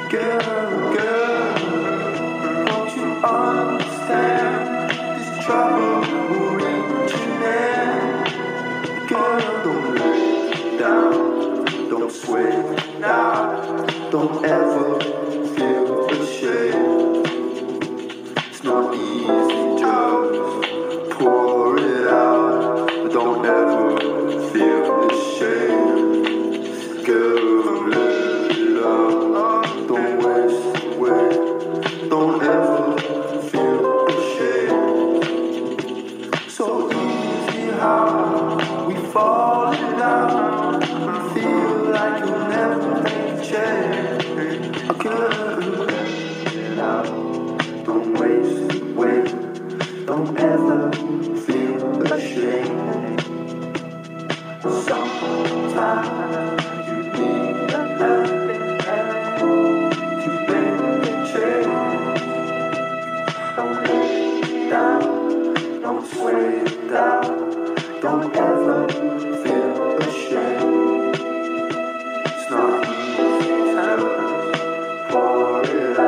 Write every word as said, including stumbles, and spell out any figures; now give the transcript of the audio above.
Girl, girl, don't you understand? This trouble will reach an end. Girl, don't lay it down, don't sway now, don't ever feel ashamed. It's not easy, just pour it out, but don't ever feel ashamed. Girl, let it out, don't waste away, don't ever feel ashamed. So easy how we fall in love and feel like you'll never make a change. Girl, let it out, don't waste away, don't ever feel ashamed. Sometimes you need a helping hand to make a change. Don't lay it down, don't sway it down, don't ever feel ashamed. It's not easy, just pour it out.